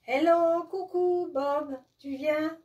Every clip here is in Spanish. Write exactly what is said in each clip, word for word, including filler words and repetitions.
Hello, coucou Bob, tu viens?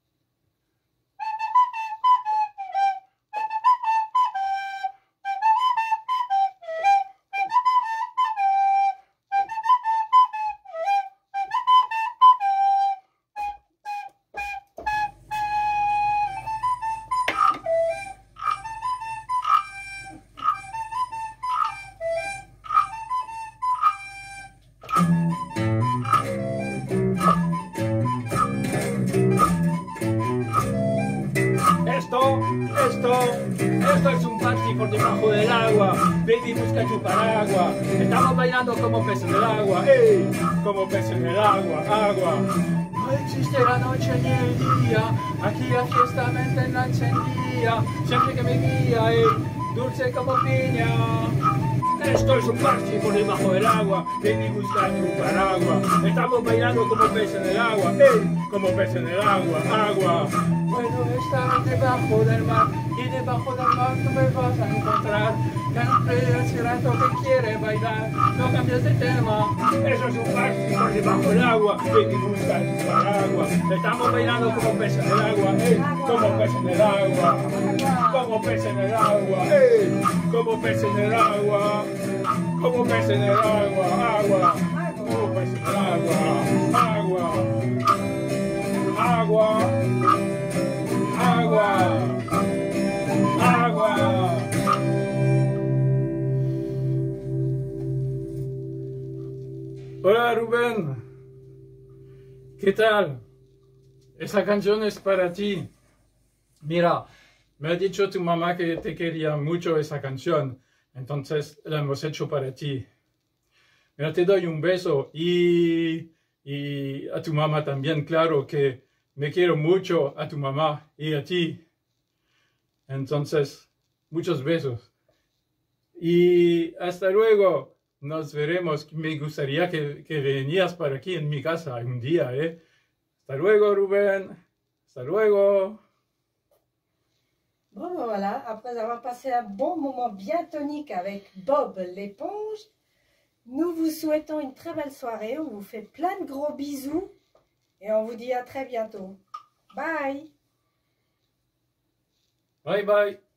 Esto, esto, esto es un party por debajo del agua. Baby busca tu paraguas. Estamos bailando como peces en el agua. ¡Ey! Como peces en el agua, agua. No existe la noche ni el día. Aquí la fiesta mente la encendía. Siempre que me guía, ey, dulce como piña. Esto es un party por debajo del agua. Baby busca tu paraguas. Estamos bailando como peces en el agua. ¡Ey! Como peces en el agua, agua. Bueno, estar debajo del mar y debajo del mar tú me vas a encontrar. Siempre hace rato que quiere bailar, no cambies de tema. Eso es un party por debajo del agua. Baby busca tu paraguas. Estamos bailando como peces en el agua, ey, como peces en el agua, como peces en el agua, ey, como peces en el agua, como peces en el agua, agua, como peces en el agua, agua, agua. Agua, agua. Hola Rubén, ¿qué tal? Esa canción es para ti. Mira, me ha dicho tu mamá que te quería mucho esa canción, entonces la hemos hecho para ti. Mira, te doy un beso y, y a tu mamá también, claro que me quiero mucho a tu mamá y a ti. Entonces, muchos besos. Y hasta luego. Nos veremos. Me gustaría que, que venías para aquí en mi casa un día, ¿eh? Hasta luego, Rubén. Hasta luego. Bon, ben voilà, après avoir passé un bon moment bien tonique avec Bob l'éponge, nous vous souhaitons une très belle soirée. On vous fait plein de gros bisous et on vous dit à très bientôt. Bye! Bye bye.